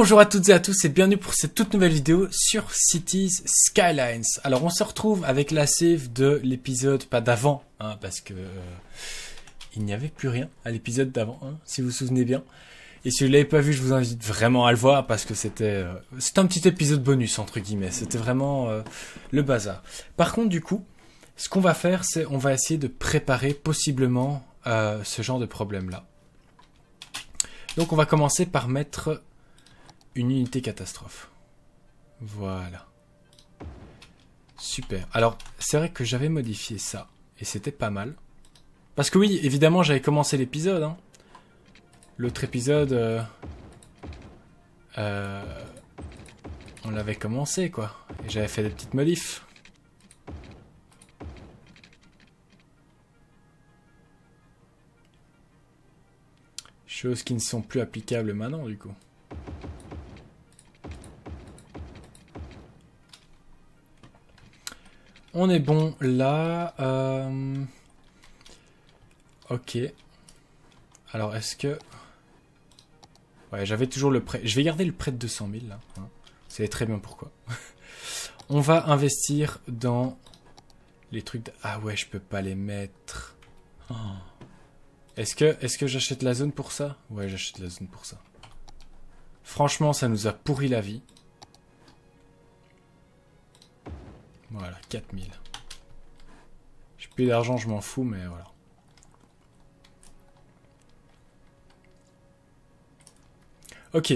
Bonjour à toutes et à tous et bienvenue pour cette toute nouvelle vidéo sur Cities Skylines. Alors on se retrouve avec la save de l'épisode, pas d'avant, hein, parce que il n'y avait plus rien à l'épisode d'avant, hein, si vous vous souvenez bien. Et si vous ne l'avez pas vu, je vous invite vraiment à le voir parce que c'était un petit épisode bonus entre guillemets. C'était vraiment le bazar. Par contre du coup, ce qu'on va faire, c'est on va essayer de préparer possiblement ce genre de problème là. Donc on va commencer par mettre une unité catastrophe. Voilà. Super. Alors, c'est vrai que j'avais modifié ça. Et c'était pas mal. Parce que oui, évidemment, j'avais commencé l'épisode. Hein. L'autre épisode... on l'avait commencé, quoi. Et j'avais fait des petites modifs. Choses qui ne sont plus applicables maintenant, du coup. On est bon là. Ok. Alors est-ce que... Ouais, j'avais toujours le prêt. Je vais garder le prêt de 200 000 là. Hein. Vous savez très bien pourquoi. On va investir dans les trucs... Ah ouais, je peux pas les mettre. Oh. Est-ce que j'achète la zone pour ça? Ouais, j'achète la zone pour ça. Franchement, ça nous a pourri la vie. Voilà, 4000. J'ai plus d'argent, je m'en fous, mais voilà. Ok.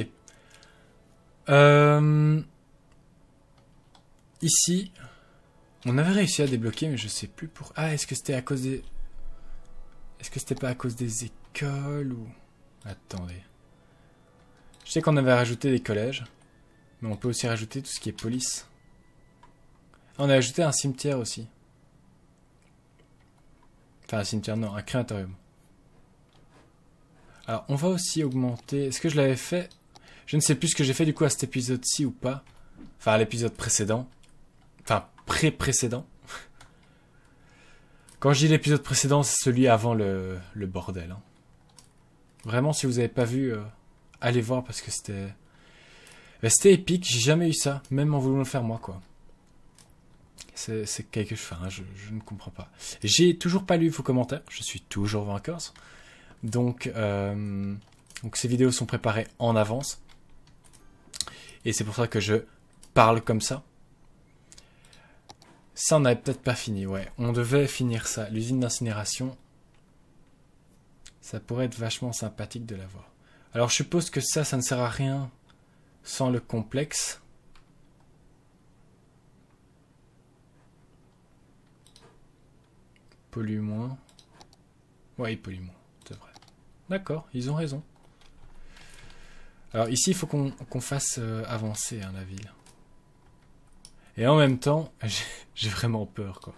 Ici, on avait réussi à débloquer, mais je sais plus pour... Ah, est-ce que c'était à cause des... Est-ce que c'était pas à cause des écoles ou... Attendez. Je sais qu'on avait rajouté des collèges, mais on peut aussi rajouter tout ce qui est police. On a ajouté un cimetière aussi. Enfin, un cimetière, non, un crématorium. Alors, on va aussi augmenter... Est-ce que je l'avais fait? Je ne sais plus ce que j'ai fait du coup à cet épisode-ci ou pas. Enfin, à l'épisode précédent. Enfin, pré-précédent. Quand je dis l'épisode précédent, c'est celui avant le bordel. Hein. Vraiment, si vous n'avez pas vu, allez voir parce que c'était... Ben, c'était épique, j'ai jamais eu ça. Même en voulant le faire moi, quoi. C'est quelque chose, enfin, je ne comprends pas. J'ai toujours pas lu vos commentaires, je suis toujours vainqueur. Donc ces vidéos sont préparées en avance. Et c'est pour ça que je parle comme ça. Ça, on n'avait peut-être pas fini, ouais. On devait finir ça. L'usine d'incinération, ça pourrait être vachement sympathique de l'avoir. Alors je suppose que ça ne sert à rien sans le complexe. Pollue moins. Ouais, il pollue moins, c'est vrai. D'accord, ils ont raison. Alors ici, il faut qu'on fasse avancer hein, la ville. Et en même temps, j'ai vraiment peur, quoi.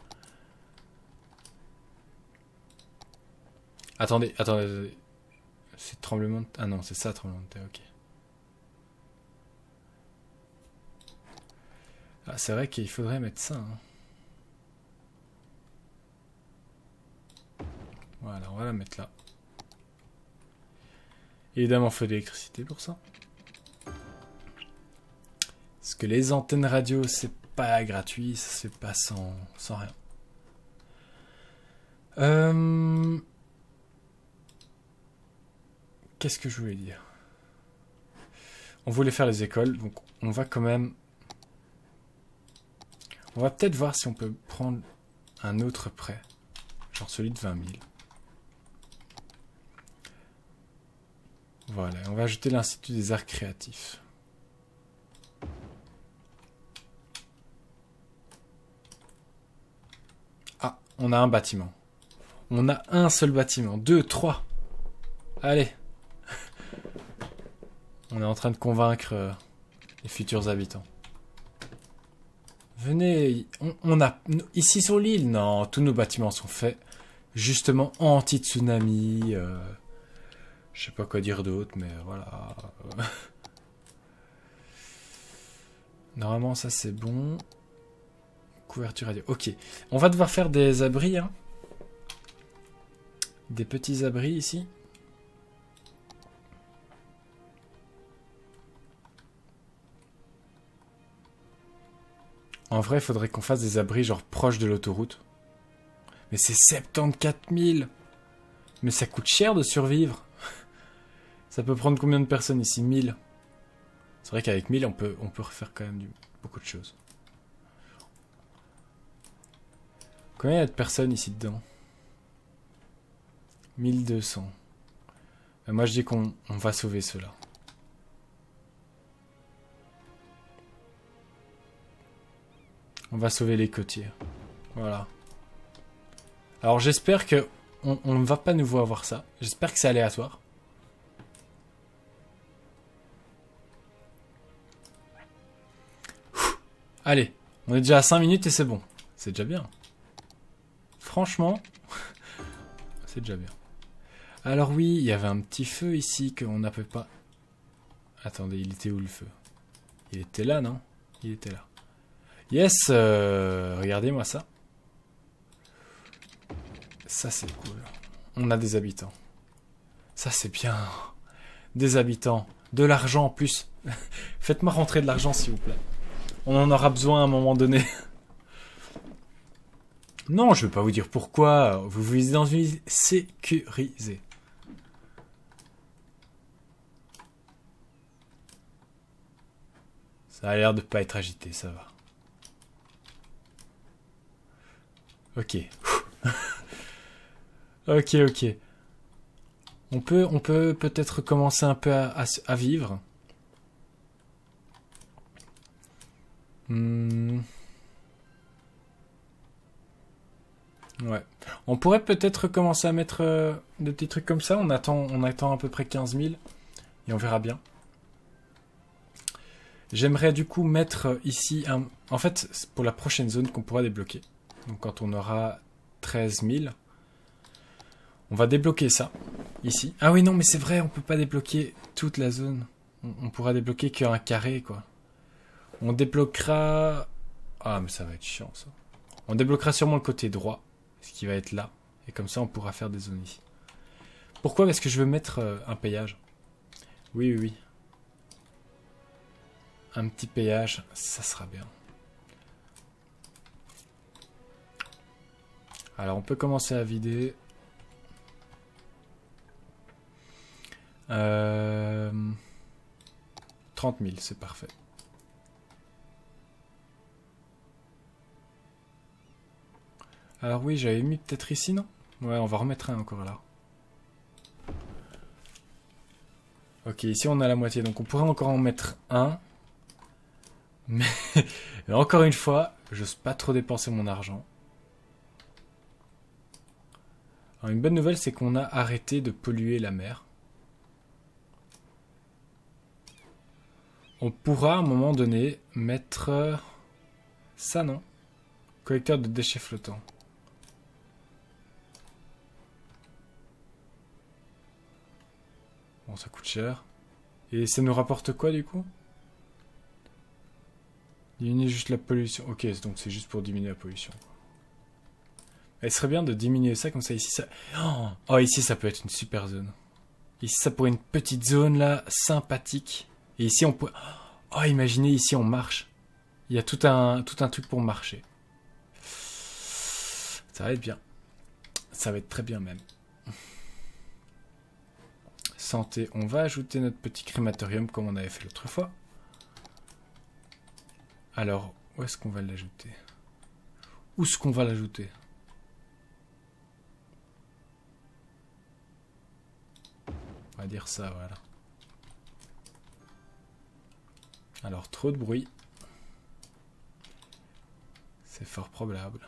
Attendez. C'est tremblement de... Ah non, c'est ça, tremblement de terre, ok. Ah, c'est vrai qu'il faudrait mettre ça, hein. Voilà, on va la mettre là. Évidemment, il faut de l'électricité pour ça. Parce que les antennes radio, c'est pas gratuit, ça se fait pas sans rien. Qu'est-ce que je voulais dire? On voulait faire les écoles, donc on va quand même... On va peut-être voir si on peut prendre un autre prêt. Genre celui de 20 000. Voilà, on va ajouter l'Institut des Arts Créatifs. Ah, on a un bâtiment. On a un seul bâtiment. 2, 3. Allez. On est en train de convaincre les futurs habitants. Venez, on a... Ici sur l'île, non, tous nos bâtiments sont faits justement anti-tsunami... Je sais pas quoi dire d'autre, mais voilà. Normalement, ça c'est bon. Couverture radio. Ok. On va devoir faire des abris. Hein. Des petits abris ici. En vrai, il faudrait qu'on fasse des abris genre proches de l'autoroute. Mais c'est 74 000. Mais ça coûte cher de survivre. Ça peut prendre combien de personnes ici? 1000. C'est vrai qu'avec 1000, on peut refaire quand même beaucoup de choses. Combien il y a de personnes ici dedans? 1200. Moi, je dis qu'on va sauver ceux-là. On va sauver les côtiers. Voilà. Alors, j'espère que on ne va pas nouveau avoir ça. J'espère que c'est aléatoire. Allez, on est déjà à 5 minutes et c'est bon. C'est déjà bien. Franchement, c'est déjà bien. Alors oui, il y avait un petit feu ici qu'on n'a pas... Attendez, il était où le feu? Il était là, non? Il était là. Yes, regardez-moi ça. Ça, c'est cool. On a des habitants. Ça, c'est bien. Des habitants. De l'argent en plus. Faites-moi rentrer de l'argent, s'il vous plaît. On en aura besoin à un moment donné. Non, je ne vais pas vous dire pourquoi. Vous vivez dans une ville sécurisée. Ça a l'air de pas être agité, ça va. Ok. Ok. On peut peut-être commencer un peu à vivre. Ouais. On pourrait peut-être commencer à mettre des petits trucs comme ça. On attend à peu près 15 000. Et on verra bien. J'aimerais du coup mettre ici un... En fait, c'est pour la prochaine zone qu'on pourra débloquer. Donc quand on aura 13 000, on va débloquer ça, ici. Ah oui, non, mais c'est vrai, on peut pas débloquer toute la zone. On pourra débloquer qu'un carré, quoi. On débloquera... Ah, mais ça va être chiant, ça. On débloquera sûrement le côté droit, ce qui va être là. Et comme ça, on pourra faire des zones ici. Pourquoi? Parce que je veux mettre un péage. Oui. Un petit péage, ça sera bien. Alors, on peut commencer à vider. 30 000, c'est parfait. Alors oui, j'avais mis peut-être ici, non? Ouais, on va remettre un encore là. Ok, ici on a la moitié, donc on pourrait encore en mettre un. Mais encore une fois, j'ose pas trop dépenser mon argent. Alors, une bonne nouvelle, c'est qu'on a arrêté de polluer la mer. On pourra à un moment donné mettre ça, non? Collecteur de déchets flottants. Bon, ça coûte cher. Et ça nous rapporte quoi du coup? Diminuer juste la pollution. Ok, donc c'est juste pour diminuer la pollution. Il serait bien de diminuer ça comme ça ici. Ça... Oh, ici ça peut être une super zone. Ici ça pourrait être une petite zone là, sympathique. Et ici on peut... Oh, imaginez ici on marche. Il y a tout un truc pour marcher. Ça va être bien. Ça va être très bien même. Santé, on va ajouter notre petit crématorium comme on avait fait l'autre fois. Alors, où est-ce qu'on va l'ajouter? Où est-ce qu'on va l'ajouter? On va dire ça, voilà. Alors, trop de bruit. C'est fort probable.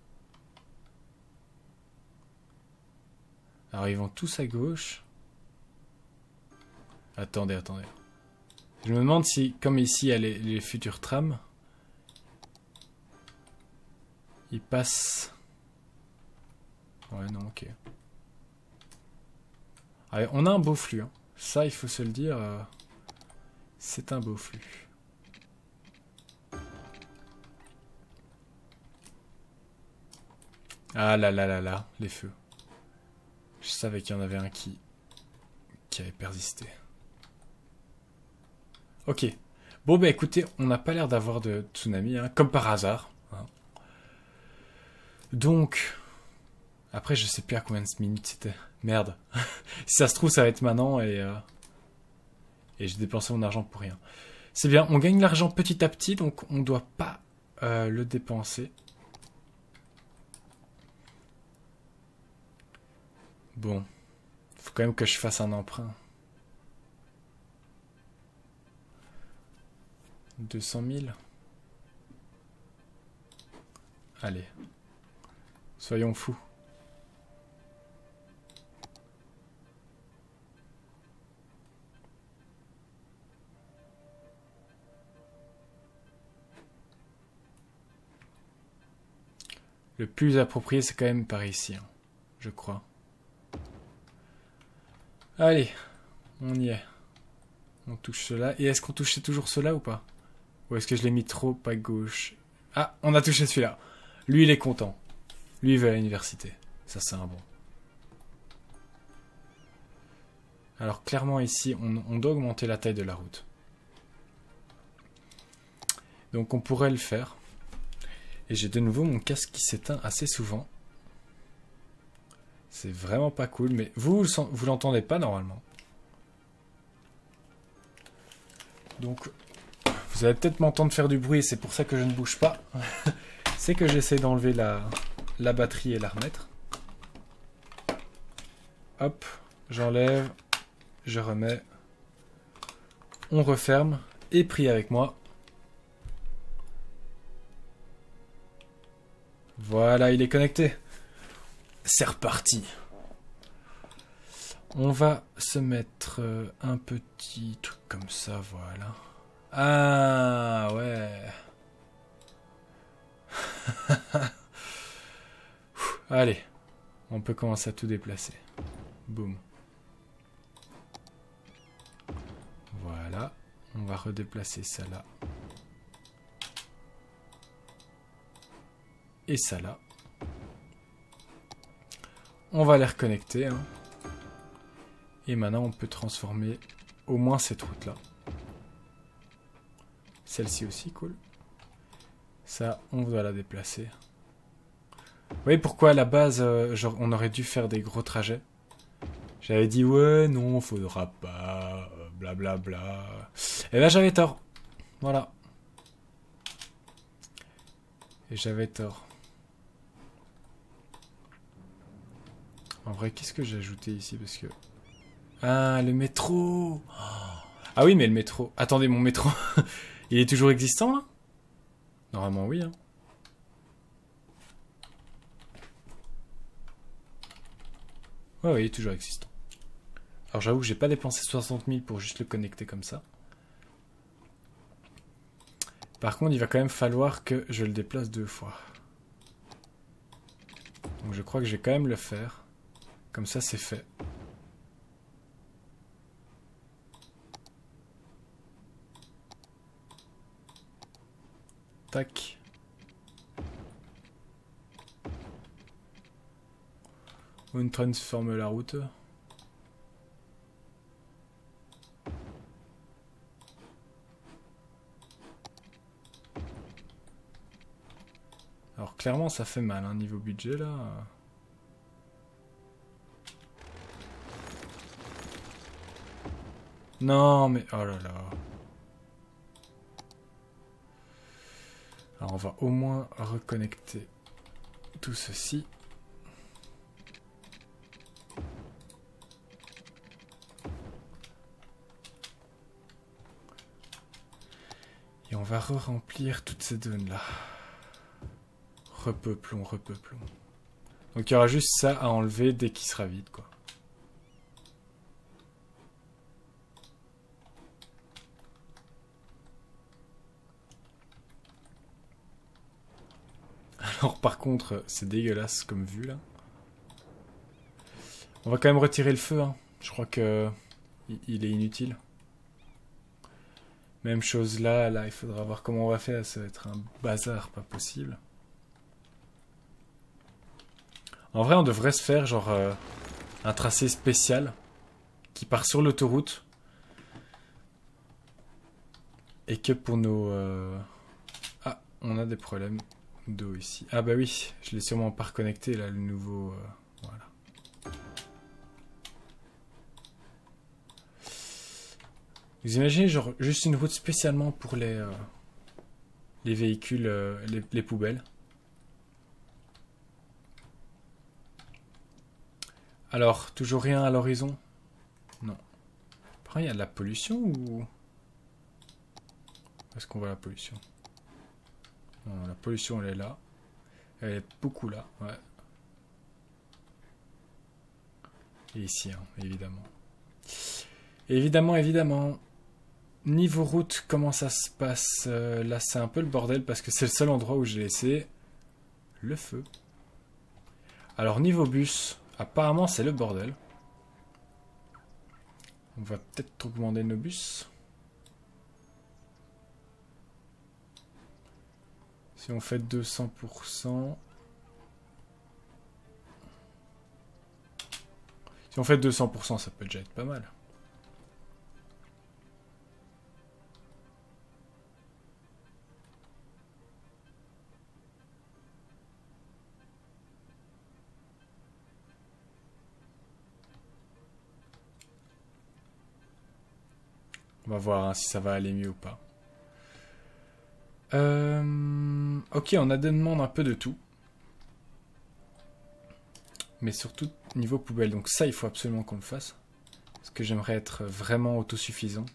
Alors, ils vont tous à gauche. Attendez. Je me demande si, comme ici, il y a les futurs trams, ils passent... Ouais, non, ok. Allez, on a un beau flux. Hein. Ça, il faut se le dire. C'est un beau flux. Ah là, les feux. Je savais qu'il y en avait un qui avait persisté. Ok. Bon, bah écoutez, on n'a pas l'air d'avoir de tsunami, hein, comme par hasard. Hein. Donc, après, je sais plus à combien de minutes c'était. Merde. Si ça se trouve, ça va être maintenant et j'ai dépensé mon argent pour rien. C'est bien, on gagne l'argent petit à petit, donc on ne doit pas le dépenser. Bon, faut quand même que je fasse un emprunt. 200 000. Allez, soyons fous. Le plus approprié, c'est quand même par ici, hein, je crois. Allez, on y est. On touche cela. Et est-ce qu'on touchait toujours cela ou pas? Ou est-ce que je l'ai mis trop à gauche? Ah, on a touché celui-là. Lui, il est content. Lui, il va à l'université. Ça, c'est un bon. Alors, clairement, ici, on doit augmenter la taille de la route. Donc, on pourrait le faire. Et j'ai de nouveau mon casque qui s'éteint assez souvent. C'est vraiment pas cool, mais vous l'entendez pas normalement. Donc, vous allez peut-être m'entendre faire du bruit, c'est pour ça que je ne bouge pas. C'est que j'essaie d'enlever la batterie et la remettre. Hop, j'enlève, je remets. On referme et prie avec moi. Voilà, il est connecté. C'est reparti. On va se mettre un petit truc comme ça, voilà. Ah, ouais. Allez, on peut commencer à tout déplacer. Boum. Voilà, on va redéplacer ça là. Et ça là. On va les reconnecter. Hein. Et maintenant, on peut transformer au moins cette route-là. Celle-ci aussi, cool. Ça, on doit la déplacer. Vous voyez pourquoi à la base, genre, on aurait dû faire des gros trajets? J'avais dit, ouais, non, faudra pas, blablabla. Et là, j'avais tort. Voilà. Et j'avais tort. En vrai, qu'est-ce que j'ai ajouté ici? Parce que... Ah, le métro. Ah oui, mais le métro... Attendez, mon métro... Il est toujours existant, là? Normalement, oui. Hein. Ouais, oui, il est toujours existant. Alors, j'avoue que j'ai pas dépensé 60 000 pour juste le connecter comme ça. Par contre, il va quand même falloir que je le déplace 2 fois. Donc, je crois que je vais quand même le faire. Comme ça, c'est fait. Tac. On transforme la route. Alors clairement ça fait mal, hein, niveau budget là. Non mais oh là là. Alors on va au moins reconnecter tout ceci. Et on va re-remplir toutes ces zones-là. Repeuplons, repeuplons. Donc il y aura juste ça à enlever dès qu'il sera vide, quoi. Alors par contre, c'est dégueulasse comme vue, là. On va quand même retirer le feu, hein. Je crois que il est inutile. Même chose là, il faudra voir comment on va faire, ça va être un bazar pas possible. En vrai, on devrait se faire genre un tracé spécial qui part sur l'autoroute Et que pour nos... Ah, on a des problèmes d'eau ici. Ah bah oui, je l'ai sûrement pas reconnecté là, le nouveau... Voilà. Vous imaginez genre juste une route spécialement pour les véhicules, les poubelles. Alors, toujours rien à l'horizon? Non. Après, il y a de la pollution ou... Où est-ce qu'on voit la pollution? Non, la pollution, elle est là. Elle est beaucoup là, ouais. Et ici, hein, évidemment. Évidemment. Niveau route, comment ça se passe? Là, c'est un peu le bordel parce que c'est le seul endroit où j'ai laissé le feu. Alors, niveau bus, apparemment, c'est le bordel. On va peut-être augmenter nos bus. Si on fait 200%... Si on fait 200%, ça peut déjà être pas mal. On va voir hein, si ça va aller mieux ou pas. Ok, on a des demandes un peu de tout. Mais surtout niveau poubelle. Donc ça, il faut absolument qu'on le fasse. Parce que j'aimerais être vraiment autosuffisant.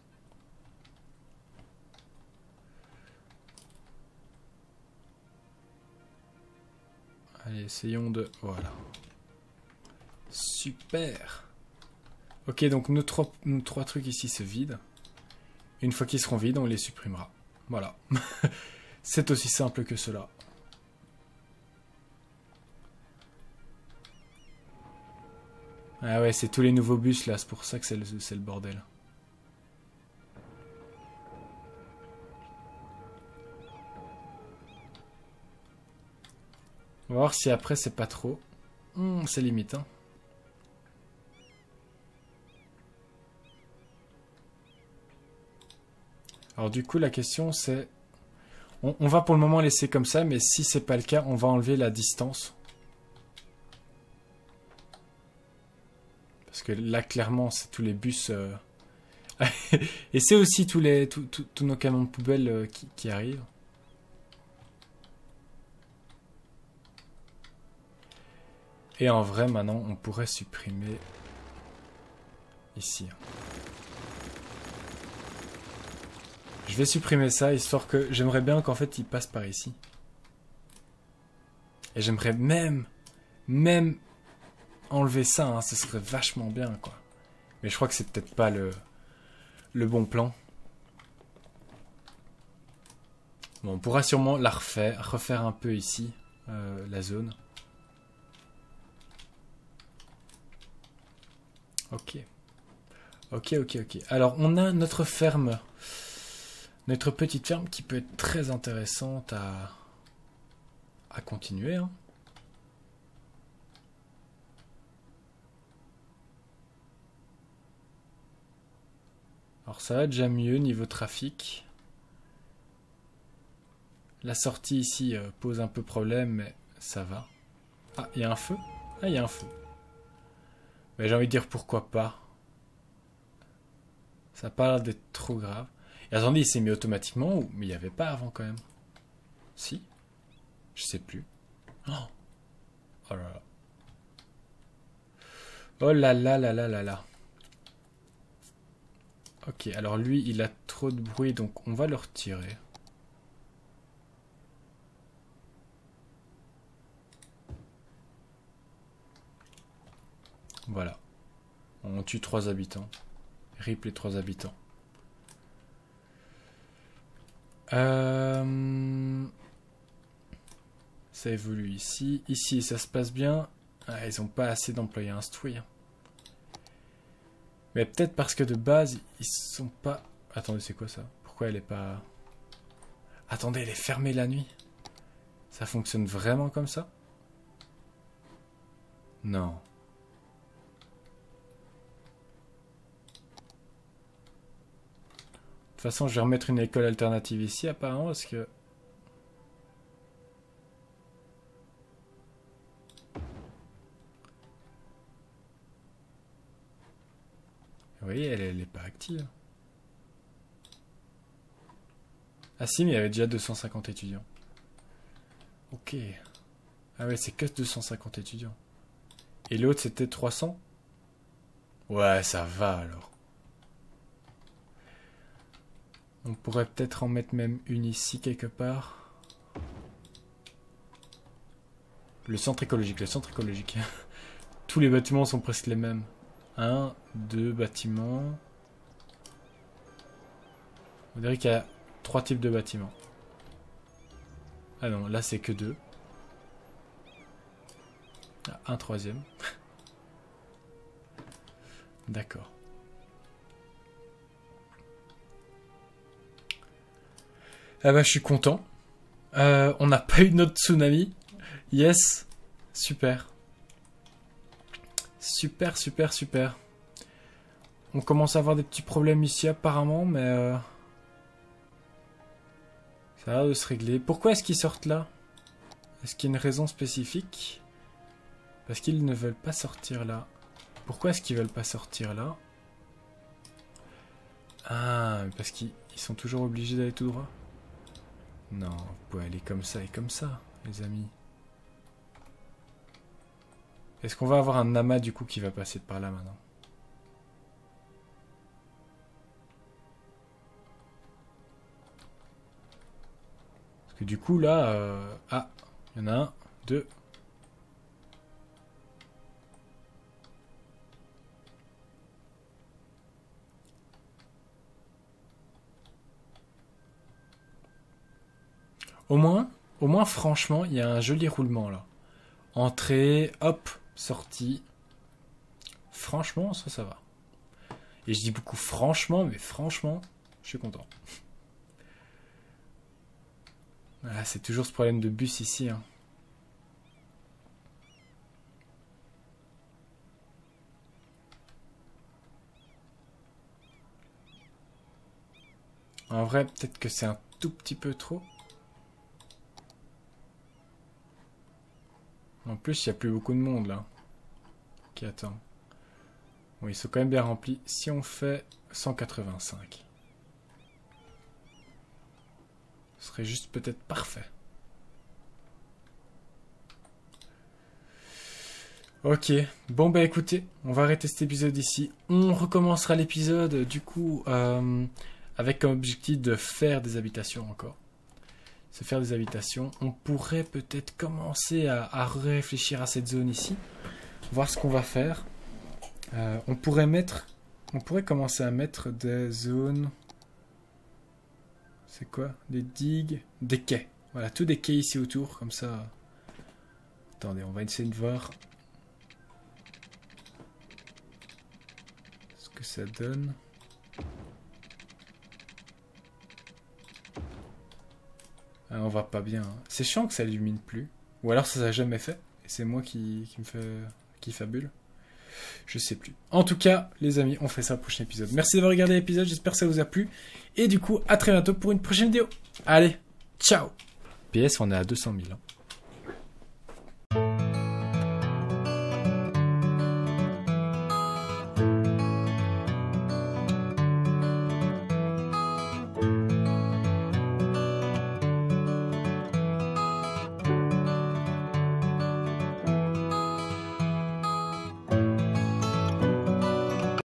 Allez, essayons de... Voilà. Super. Ok, donc nos trois trucs ici se vident. Une fois qu'ils seront vides, on les supprimera. Voilà. C'est aussi simple que cela. Ah ouais, c'est tous les nouveaux bus là, c'est pour ça que c'est le bordel. On va voir si après c'est pas trop. C'est limite, hein. Alors du coup, la question c'est... On va pour le moment laisser comme ça, mais si c'est pas le cas, on va enlever la distance. Parce que là, clairement, c'est tous les bus... Et c'est aussi tous nos camions de poubelle qui arrivent. Et en vrai, maintenant, on pourrait supprimer ici. Je vais supprimer ça, histoire que j'aimerais bien qu'en fait, il passe par ici. Et j'aimerais même enlever ça, hein, ce serait vachement bien, quoi. Mais je crois que c'est peut-être pas le bon Bon, on pourra sûrement la refaire un peu ici, la zone. Ok. Alors, on a notre ferme, notre petite ferme qui peut être très intéressante à continuer, hein. Alors ça va déjà mieux niveau trafic. La sortie ici pose un peu problème, mais ça va. Ah, il y a un feu? Ah, il y a un feu. Mais j'ai envie de dire pourquoi pas. Ça n'a pas l'air d'être trop grave. Et attendez, il s'est mis automatiquement ou... Mais il n'y avait pas avant quand même. Si? Je sais plus. Oh, oh là là. Oh là là là là là là. Ok, alors lui, il a trop de bruit, donc on va le retirer. Voilà. On tue 3 habitants. RIP les 3 habitants. Ça évolue ici. Ici, ça se passe bien. Ah, ils n'ont pas assez d'employés instruits. Mais peut-être parce que de base, ils sont pas... Attendez, c'est quoi ça? Pourquoi elle est pas... Attendez, elle est fermée la nuit. Ça fonctionne vraiment comme ça? Non. De toute façon, je vais remettre une école alternative ici, apparemment, parce que... Vous voyez, elle est pas active. Ah si, mais il y avait déjà 250 étudiants. Ok. Ah ouais, c'est que 250 étudiants. Et l'autre, c'était 300? Ouais, ça va alors. On pourrait peut-être en mettre même une ici quelque part. Le centre écologique, Tous les bâtiments sont presque les mêmes. 1, 2 bâtiments. On dirait qu'il y a 3 types de bâtiments. Ah non, là c'est que 2. Ah, un troisième. D'accord. Ah bah je suis content. On n'a pas eu notre tsunami. Yes. Super. Super, super, super. On commence à avoir des petits problèmes ici apparemment, mais... ça a l'air de se régler. Pourquoi est-ce qu'ils sortent là? Est-ce qu'il y a une raison spécifique? Parce qu'ils ne veulent pas sortir là. Pourquoi est-ce qu'ils veulent pas sortir là? Ah, parce qu'ils sont toujours obligés d'aller tout droit. Non, vous pouvez aller comme ça et comme ça, les amis. Est-ce qu'on va avoir un amas du coup qui va passer par là maintenant? Parce que du coup là... Ah, il y en a un, 2... Au moins, franchement, il y a un joli roulement là. Entrée, hop, sortie. Franchement, ça va. Et je dis beaucoup franchement, mais franchement, je suis content. Voilà, c'est toujours ce problème de bus ici. Hein. En vrai, peut-être que c'est un tout petit peu trop. En plus, il n'y a plus beaucoup de monde là. Qui attend. Bon, ils sont quand même bien remplis. Si on fait 185. Ce serait juste peut-être parfait. Ok. Bon bah écoutez, on va arrêter cet épisode ici. On recommencera l'épisode du coup avec comme objectif de faire des habitations encore. Se faire des habitations. On pourrait peut-être commencer à réfléchir à cette zone ici. Voir ce qu'on va faire. On pourrait commencer à mettre des zones... C'est quoi? Des digues? Des quais. Voilà, tous des quais ici autour, comme ça. Attendez, on va essayer de voir ce que ça donne. Ah, on va pas bien. Hein. C'est chiant que ça illumine plus. Ou alors ça s'est jamais fait. Et c'est moi qui fabule. Je sais plus. En tout cas, les amis, on fait ça au prochain épisode. Merci d'avoir regardé l'épisode, j'espère que ça vous a plu. Et du coup, à très bientôt pour une prochaine vidéo. Allez, ciao. PS, on est à 200 000. Hein.